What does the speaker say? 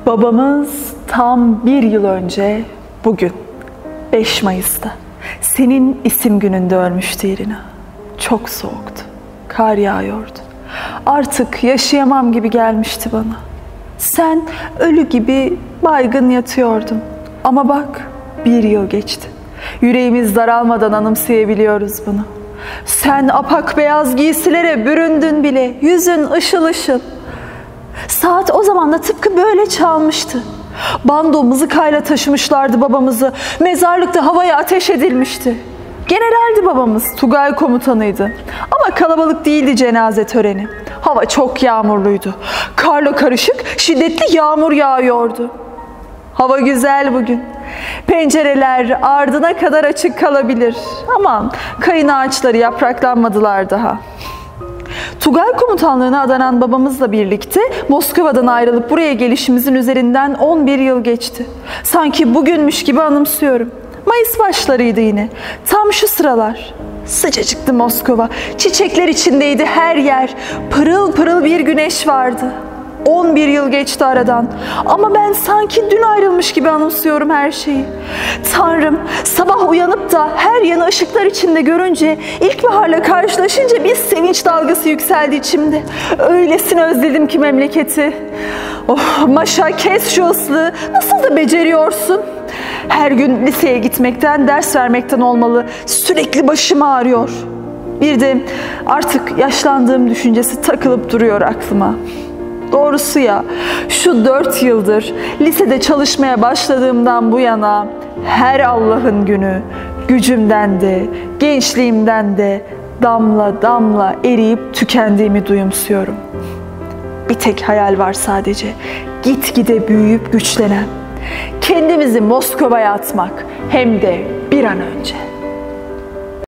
Babamız tam 1 yıl önce bugün 5 Mayıs'ta senin isim gününde ölmüştü Irina. Çok soğuktu, kar yağıyordu. Artık yaşayamam gibi gelmişti bana. Sen ölü gibi baygın yatıyordun. Ama bak 1 yıl geçti. Yüreğimiz daralmadan anımsayabiliyoruz bunu. Sen apak beyaz giysilere büründün bile, yüzün ışıl ışıl. Saat o zaman da tıpkı böyle çalmıştı. Bando mızıkayla taşımışlardı babamızı. Mezarlıkta havaya ateş edilmişti. Generaldi babamız, Tugay komutanıydı. Ama kalabalık değildi cenaze töreni. Hava çok yağmurluydu. Karla karışık şiddetli yağmur yağıyordu. Hava güzel bugün. Pencereler ardına kadar açık kalabilir. Aman kayın ağaçları yapraklanmadılar daha. Tugay komutanlığına adanan babamızla birlikte Moskova'dan ayrılıp buraya gelişimizin üzerinden 11 yıl geçti. Sanki bugünmüş gibi anımsıyorum. Mayıs başlarıydı yine. Tam şu sıralar. Sıcacıktı Moskova. Çiçekler içindeydi her yer. Pırıl pırıl bir güneş vardı. 11 yıl geçti aradan. Ama ben sanki dün ayrılmış gibi anımsıyorum her şeyi. Tanrım, sabah uyanıp da her yanı ışıklar içinde görünce, ilkbaharla karşılaşınca bir sevinç dalgası yükseldi içimde. Öylesine özledim ki memleketi. Oh Maşa, kes şu ıslığı. Nasıl da beceriyorsun? Her gün liseye gitmekten, ders vermekten olmalı. Sürekli başım ağrıyor. Bir de artık yaşlandığım düşüncesi takılıp duruyor aklıma. Doğrusu ya, şu 4 yıldır lisede çalışmaya başladığımdan bu yana her Allah'ın günü gücümden de, gençliğimden de damla damla eriyip tükendiğimi duyumsuyorum. Bir tek hayal var sadece, gitgide büyüyüp güçlenen. Kendimizi Moskova'ya atmak, hem de bir an önce.